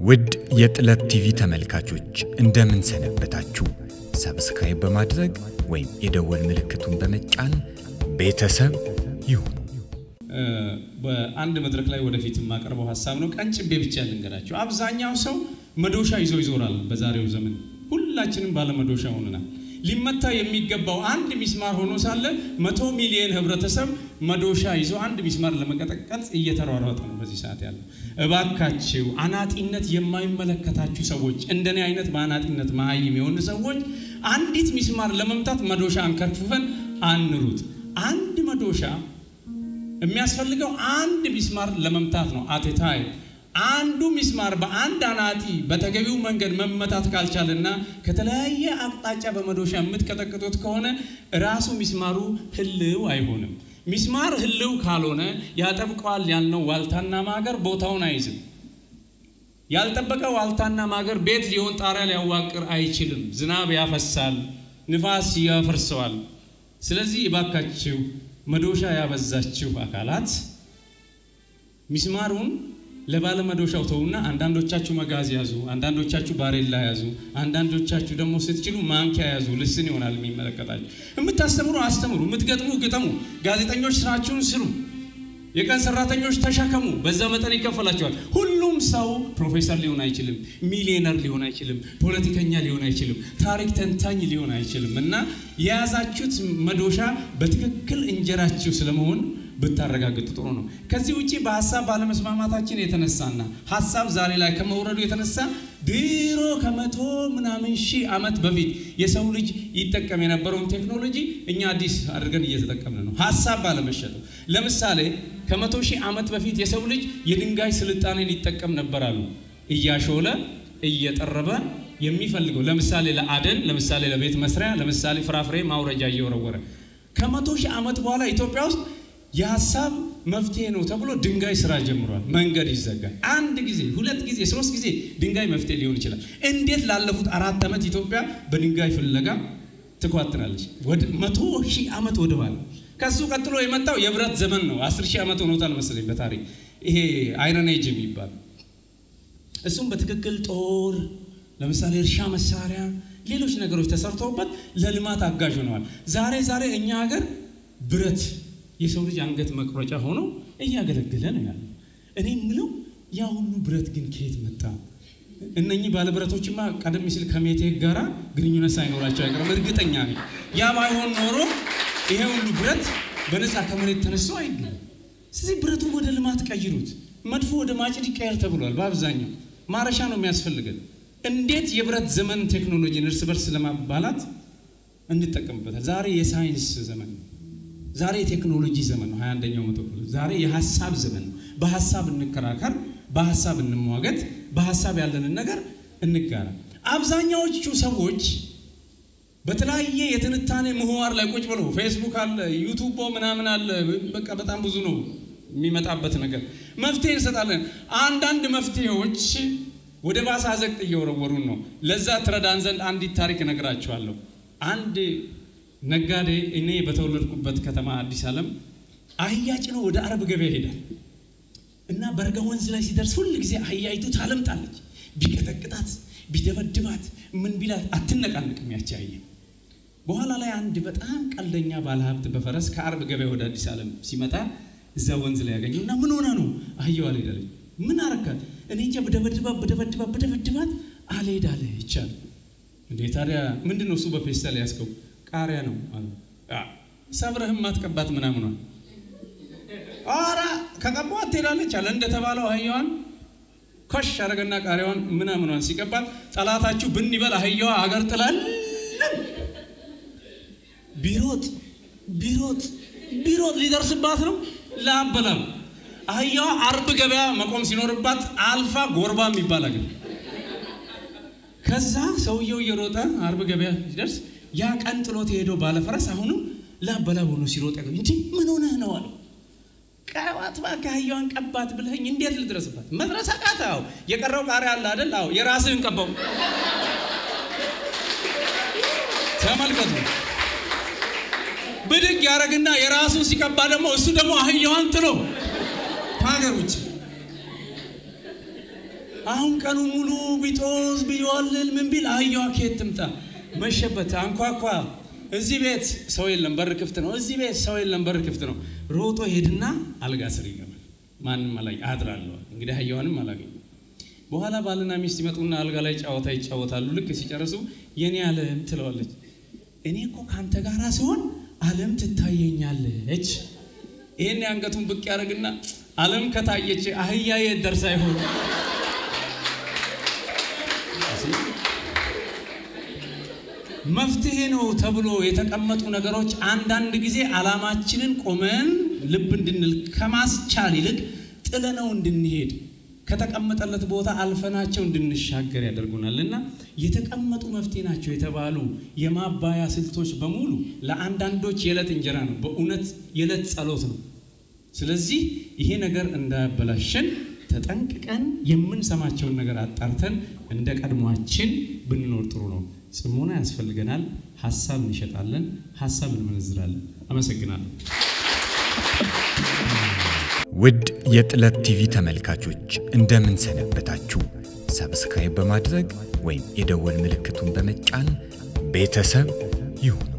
ውድ የጥለት ቲቪ ተመልካቾች እንደምን ሰነበታችሁ? ሰብስክራይብ በማድረግ ወይም የደወል ምልክቱን በመጫን ቤተሰብ ይሁኑ። በአንድ መድረክ ላይ ወደፊት ማቀርበው ሐሳብ ነው። ቀንጭቤ ብቻ ልንገራችሁ። አብዛኛው ሰው መዶሻ ይዞ ይዞራል። በዛሬው ዘመን ሁላችንም ባለ መዶሻ ሆነናል። ሊመታ የሚገባው አንድ ሚስማር ሆኖ ሳለ 100 ሚሊዮን ህብረተሰብ መዶሻ ይዞ አንድ ሚስማር ለመቀጠቀጥ እየተሯሯጠ ነው በዚህ ሰዓት ያለው። እባካችሁ አናጢነት የማይመለከታችሁ ሰዎች እንደኔ አይነት በአናጢነት ማይም የሆኑ ሰዎች አንዲት ሚስማር ለመምታት መዶሻ አንከርፍፈን አንሩጥ። አንድ መዶሻ የሚያስፈልገው አንድ ሚስማር ለመምታት ነው። አቴታይ አንዱ ሚስማር በአንድ አናጢ በተገቢው መንገድ መመታት ካልቻለና ከተለያየ አቅጣጫ በመዶሻ የምትቀጠቅጡት ከሆነ ራሱ ሚስማሩ ህልው አይሆንም። ሚስማር ህልው ካልሆነ ያጠብቀዋል ያልነው ዋልታና ማገር ቦታውን አይዝም። ያልጠበቀ ዋልታና ማገር ቤት ሊሆን ጣሪያ ሊያዋቅር አይችልም። ዝናብ ያፈሳል፣ ንፋስ ያፈርሰዋል። ስለዚህ እባካችሁ መዶሻ ያበዛችሁ አካላት ሚስማሩን ለባለ መዶሻው ተውና አንዳንዶቻችሁ መጋዝ ያዙ፣ አንዳንዶቻችሁ ባሬላ ያዙ፣ አንዳንዶቻችሁ ደግሞ ስትችሉ ማንኪያ ያዙ። ልስን ይሆናል የሚመለከታችሁ። የምታስተምሩ አስተምሩ፣ የምትገጥሙ ግጠሙ። ጋዜጠኞች ስራችሁን ስሩ፣ የቀን ሰራተኞች ተሸከሙ። በዛ መጠን ይከፈላቸዋል። ሁሉም ሰው ፕሮፌሰር ሊሆን አይችልም፣ ሚሊዮነር ሊሆን አይችልም፣ ፖለቲከኛ ሊሆን አይችልም፣ ታሪክ ተንታኝ ሊሆን አይችልም። እና የያዛችሁት መዶሻ በትክክል እንጀራችሁ ስለመሆን ብታረጋግጡ ጥሩ ነው። ከዚህ ውጪ በሐሳብ ባለመስማማታችን የተነሳና ሐሳብ ዛሬ ላይ ከመውረዱ የተነሳ ድሮ ከመቶ ምናምን ሺህ ዓመት በፊት የሰው ልጅ ይጠቀም የነበረውን ቴክኖሎጂ እኛ አዲስ አድርገን እየተጠቀምን ነው። ሐሳብ ባለመሸጡ ለምሳሌ ከመቶ ሺህ ዓመት በፊት የሰው ልጅ የድንጋይ ስልጣኔን ይጠቀም ነበራሉ። እያሾለ እየጠረበ የሚፈልገው ለምሳሌ ለአደን፣ ለምሳሌ ለቤት መስሪያ፣ ለምሳሌ ፍራፍሬ ማውረጃ እየወረወረ ከመቶ ሺህ ዓመት በኋላ ኢትዮጵያ ውስጥ የሐሳብ መፍትሄ ነው ተብሎ ድንጋይ ስራ ጀምሯል። መንገድ ይዘጋል። አንድ ጊዜ፣ ሁለት ጊዜ፣ ሶስት ጊዜ ድንጋይ መፍትሄ ሊሆን ይችላል። እንዴት ላለፉት 4 ዓመት ኢትዮጵያ በድንጋይ ፍለጋ ትኳትናለች? ወደ 100,000 ዓመት ወደ ኋላ። ከሱ ቀጥሎ የመጣው የብረት ዘመን ነው። 10,000 ዓመት ሆኖታል መሰለኝ በታሪክ ይሄ አይረን ኤጅ የሚባል። እሱም በትክክል ጦር፣ ለምሳሌ እርሻ መሳሪያ፣ ሌሎች ነገሮች ተሰርተውበት ለልማት አጋዥ ሆነዋል። ዛሬ እኛ ሀገር ብረት የሰው ልጅ አንገት መቅረጫ ሆኖ እያገለገለ ነው ያለው። እኔ ምለው ያ ሁሉ ብረት ግን ከየት መጣ? እነኚህ ባለ ብረቶችማ ቀደም ሲል ከሜቴክ ጋራ ግንኙነት ሳይኖራቸው አይቀርም እርግጠኛ ነኝ። ያ ባይሆን ኖሮ ይሄ ሁሉ ብረት በነፃ ከመሬት ተነስቶ አይገኝም። ስለዚህ ብረቱን ወደ ልማት ቀይሩት። መድፎ ወደ ማጭድ ይቀየር ተብሏል። በአብዛኛው ማረሻ ነው የሚያስፈልገን። እንዴት የብረት ዘመን ቴክኖሎጂን እርስ በርስ ለማባላት እንጠቀምበታል? ዛሬ የሳይንስ ዘመን ነው። ዛሬ የቴክኖሎጂ ዘመን ነው። 21ኛው መቶ ዛሬ የሐሳብ ዘመን ነው። በሐሳብ እንከራከር፣ በሐሳብ እንሟገት፣ በሐሳብ ያለንን ነገር እንጋራ። አብዛኛዎቹ ሰዎች በተለያየ የትንታኔ ምህዋር ላይ ቁጭ ብለው ፌስቡክ አለ፣ ዩቲዩብ ምናምን አለ፣ በቃ በጣም ብዙ ነው የሚመጣበት ነገር። መፍትሄ እንሰጣለን። አንዳንድ መፍትሄዎች ወደ ባሰ አዘቅት እየወረወሩን ነው። ለዛ ትረዳን ዘንድ አንዲት ታሪክ እነግራችኋለሁ። አንድ ነጋዴ እኔ በተወለድኩበት ከተማ አዲስ ዓለም አህያ ጭኖ ወደ አረብ ገበያ ሄዳል እና በርጋ ወንዝ ላይ ሲደርስ ሁሉ ጊዜ አህያይቱ ታለምጣለች። ቢቀጠቅጣት ቢደበድባት ምን ቢላት አትነቃነቅም ያቺ አህያ። በኋላ ላይ አንድ በጣም ቀልደኛ ባለሀብት በፈረስ ከአረብ ገበያ ወደ አዲስ ዓለም ሲመጣ እዛ ወንዝ ላይ ያገኘውና ምን ሆነ ነው አህያዋ አልሄዳለች። ምን አረካት? እኔ እንጃ በደበድባት አልሄዳለች ይቻል እንዴ? ታዲያ ምንድነው እሱ በፌስታል ያስከው? ቃሪያ ነው አሉ። ሰብረህም ማትቀባት ምናምን ነው። አራ ከቀባው ትሄዳለች አለ እንደተባለው አህያዋን ኮሽ አረገና ቃሪያዋን ምናምኗን ሲቀባት ጸላታችሁ ብን ይበል አህያዋ አገር ጥላል። ቢሮጥ ሊደርስባት ነው ላበላም። አህያዋ አርብ ገበያ መቆም ሲኖርባት አልፋ ጎርባ የሚባል አገር። ከዛ ሰውየው እየሮጠ አርብ ገበያ ሲደርስ ያ ቀን ጥሎት ሄዶ ባለ ፈረስ አሁንም ላበላ ሆኖ ሲሮጥ ያገኝ እንጂ ምን ሆነህ ነው አለው። ቀባት ባካህያውን ቀባት ብለኝ እንዴት ልድረስባት? መድረስ አቃተው። የቀረው ቃሪያ አለ አይደል? አዎ የራስህን ቀባው። ተመልከቱ። ብድግ ያረግና የራሱን ሲቀባ ደግሞ እሱ ደግሞ አህያዋን ጥሎ ሀገር ውጭ አሁን ቀኑ ሙሉ ቢጦዝ ቢዋልል ምን ቢል አህያዋ ከየት ትምጣ መሸበት አንኳኳ እዚህ ቤት ሰው የለም በር ክፍት ነው እዚህ ቤት ሰው የለም በር ክፍት ነው ሮጦ ሄድና አልጋ ስር ይገባል ማንንም አላይ አድራለሁ እንግዲህ አህያዋንም አላገኘ በኋላ ባልና ሚስት ይመጡና አልጋ ላይ ጫወታ ይጫወታሉ ልክ ሲጨርሱ የኔ ዓለም ትለዋለች እኔ እኮ ካንተ ጋራ ሲሆን ዓለም ትታየኛለች ይሄን ያንገቱን ብቅ ያረግና ዓለም ከታየች አህያዬ ደርሳ ይሆን መፍትሄ ነው ተብሎ የተቀመጡ ነገሮች አንዳንድ ጊዜ አላማችንን ቆመን ልብ እንድንል ከማስቻል ይልቅ ጥለነው እንድንሄድ ከተቀመጠለት ቦታ አልፈናቸው እንድንሻገር ያደርጉናልና የተቀመጡ መፍትሄ ናቸው የተባሉ የማባያ ስልቶች በሙሉ ለአንዳንዶች የለት እንጀራ ነው በእውነት የለት ጸሎት ነው ስለዚህ ይሄ ነገር እንዳያበላሽን ተጠንቅቀን የምንሰማቸውን ነገር አጣርተን እንደ ቀድሟችን ብንኖር ጥሩ ነው ጽሞና ያስፈልገናል ሐሳብ እንሸጣለን ሐሳብ እንመነዝራለን አመሰግናለሁ ውድ የጥለት ቲቪ ተመልካቾች እንደምን ሰነበታችሁ ሰብስክራይብ በማድረግ ወይም የደወል ምልክቱን በመጫን ቤተሰብ ይሁኑ